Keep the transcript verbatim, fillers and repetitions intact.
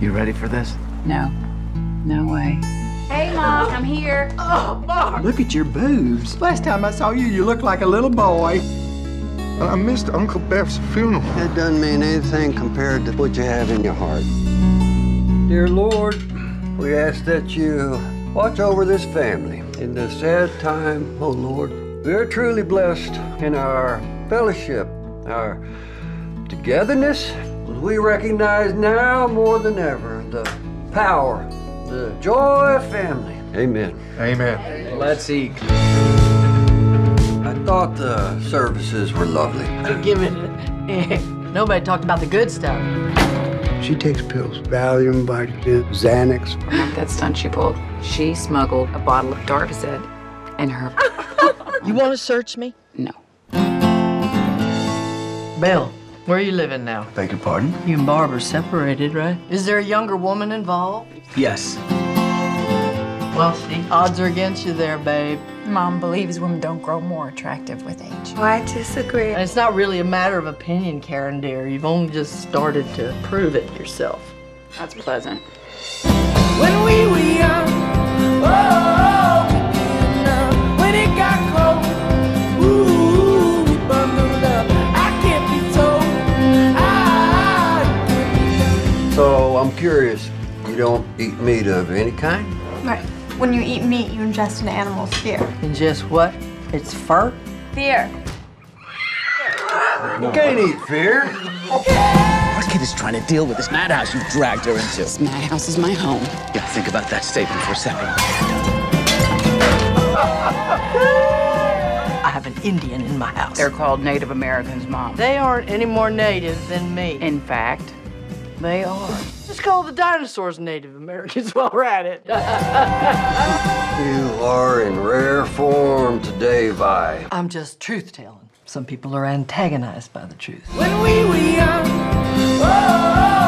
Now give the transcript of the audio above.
You ready for this? No. No way. Hey, Mom, I'm here. Oh, Mark! Look at your boobs. Last time I saw you, you looked like a little boy. I missed Uncle Beth's funeral. It doesn't mean anything compared to what you have in your heart. Dear Lord, we ask that you watch over this family in this sad time, oh Lord. We are truly blessed in our fellowship, our togetherness. We recognize now more than ever the power, the joy of family. Amen. Amen. Let's eat. I thought the services were lovely. Give it. Nobody talked about the good stuff. She takes pills, Valium, Vicodin, Xanax. Remember that stunt she pulled? She smuggled a bottle of Darvocet in her. You want to search me? No. Bill, where are you living now? Beg your pardon? You and Barb are separated, right? Is there a younger woman involved? Yes. Well, see, odds are against you there, babe. Mom believes women don't grow more attractive with age. Oh, I disagree. And it's not really a matter of opinion, Karen dear. You've only just started to prove it yourself. That's pleasant. When we were young, oh, we didn't know. When it got cold, ooh, we bundled up. I can't be told. I can't be So I'm curious, you don't eat meat of any kind? Right. When you eat meat, you ingest an animal's fear. And just what? It's fur? Fear. You can't eat fear. Our kid is trying to deal with this madhouse you dragged her into. This madhouse is my home. Yeah, think about that statement for a second. I have an Indian in my house. They're called Native Americans, Mom. They aren't any more native than me. In fact, they are. Just call the dinosaurs Native Americans while we're at it. You are in rare form today, Vi. I'm just truth-telling. Some people are antagonized by the truth. When we were young, oh,